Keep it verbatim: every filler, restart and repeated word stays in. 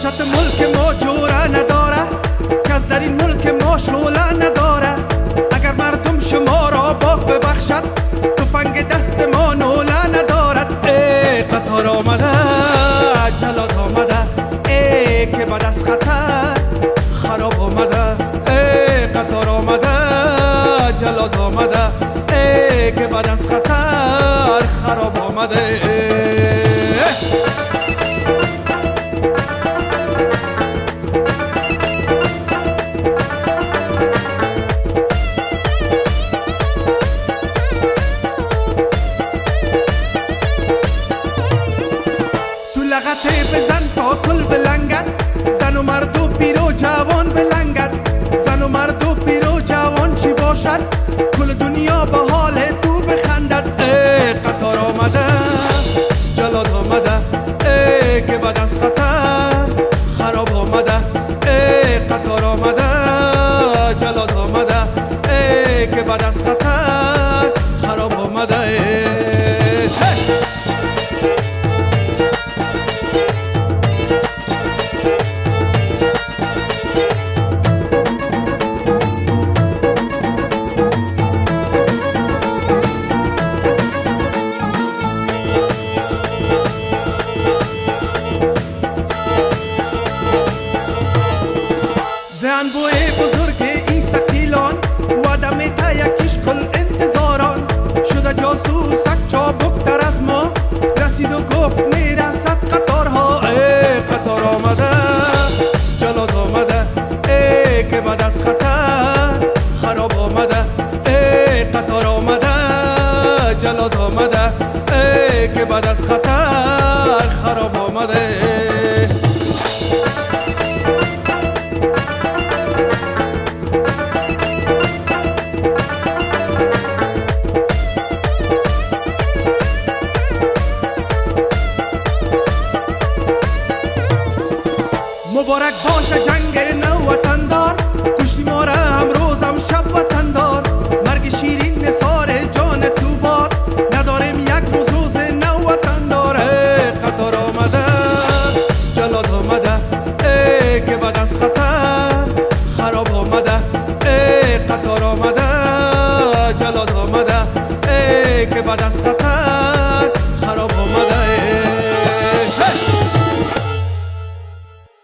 وحشت ملک ما جوره نداره، کس در این ملک ما شعله نداره. اگر مردم شما را باز ببخشد، تفنگ دست ما نوله ندارد. ای قطار آمده، جلاد آمده، ای که بعد از خطر خراب آمده. ای قطار آمده، جلاد آمده، ای که بعد از خطر خراب آمده. لغته بزن تا کل بلنگد، زن و مرد و پیر و جوان بلنگد. زن و مرد و پیر و جوان چی باشد، کل دنیا به حال تو بخندد. ای قطار آمده، جلاد آمده، ای که بعد از خطر خراب آمده. ای قطار آمده، جلاد آمده، ای که بعد از خطر خراب آمده. زنبوی بزرگ این سقیلان وعده میده یکیش کل انتظاران. شده جاسوسک چابکتر از ما، رسید و گفت میرسد قطارها. ای قطار آمده، جلاد آمده، ای که بعد از خطر خراب آمده. ای قطار آمده، جلاد آمده، ای که بعد از خطر خراب آمده. مبارک باشه جنگ نو وطندار، کشتی ما را امروزم شب وطندار. مرگ شیرین نثار جان تو باد، نداریم یک روز روز نو وطندار. ای قطار آمده، جلاد آمده، ای که بعد از خطر خراب آمده. ای قطار آمده، جلاد آمده، ای که بعد از خطر